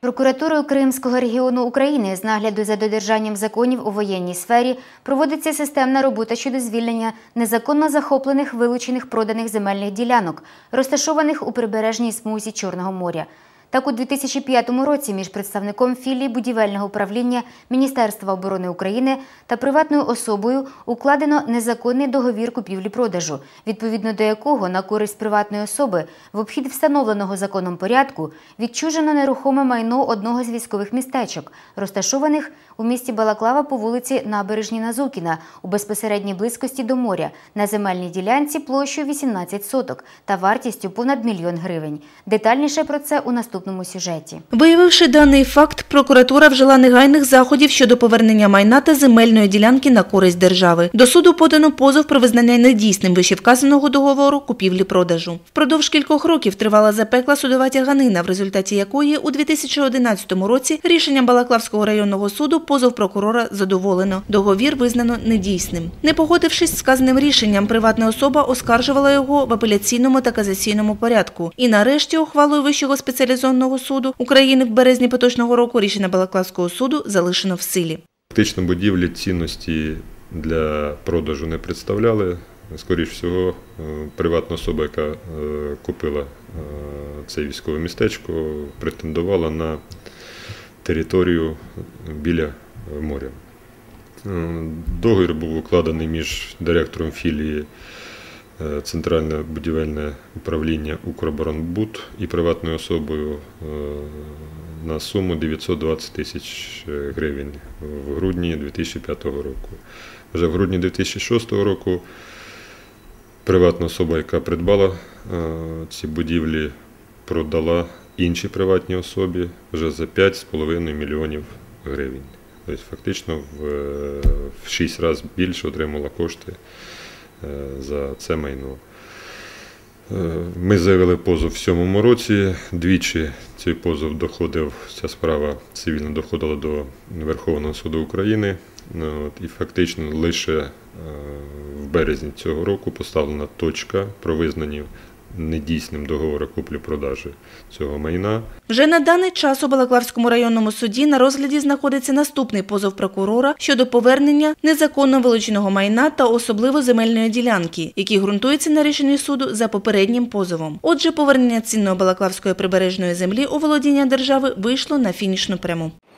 Прокуратурою Кримського регіону України з нагляду за додержанням законів у воєнній сфері проводиться системна робота щодо звільнення незаконно захоплених, вилучених, проданих земельних ділянок, розташованих у прибережній смузі Чорного моря. Так, у 2005 році між представником філії будівельного управління Міністерства оборони України та приватною особою укладено незаконний договір купівлі-продажу, відповідно до якого на користь приватної особи в обхід встановленого законом порядку відчужено нерухоме майно одного з військових містечок, розташованих у місті Балаклава по вулиці Набережній Назукіна у безпосередній близькості до моря на земельній ділянці площею 18 соток та вартістю понад 1 мільйон гривень. Детальніше про це у наступному сюжеті. Виявивши даний факт, прокуратура вжила негайних заходів щодо повернення майна та земельної ділянки на користь держави. До суду подано позов про визнання недійсним вищевказаного договору купівлі-продажу. Впродовж кількох років тривала запекла судова тяганина, в результаті якої у 2011 році рішенням Балаклавського районного суду позов прокурора задоволено. Договір визнано недійсним. Не погодившись з сказаним рішенням, приватна особа оскаржувала його в апеляційному та касаційному порядку. І нарешті ухвалою Вищого спеціалізованого суду України в березні поточного року рішення Балаклавського суду залишено в силі. Фактично будівлі цінності для продажу не представляли. Скоріше всього, приватна особа, яка купила це військове містечко, претендувала на територію біля моря. Договір був укладений між директором філії Центральне будівельне управління «Укроборонбуд» і приватною особою на суму 920 тисяч гривень в грудні 2005 року. Вже в грудні 2006 року приватна особа, яка придбала ці будівлі, продала іншій приватній особі вже за 5,5 мільйонів гривень. Тобто фактично в 6 разів більше отримала кошти за це майно. Ми заявили позов в 2007 році, двічі цей позов доходив, ця справа цивільно доходила до Верховного суду України. І фактично лише в березні цього року поставлена точка про визнання недійсним договору куплі-продажу цього майна. Вже на даний час у Балаклавському районному суді на розгляді знаходиться наступний позов прокурора щодо повернення незаконно вилученого майна та особливо земельної ділянки, які ґрунтуються на рішенні суду за попереднім позовом. Отже, повернення цінної балаклавської прибережної землі у володіння держави вийшло на фінішну пряму.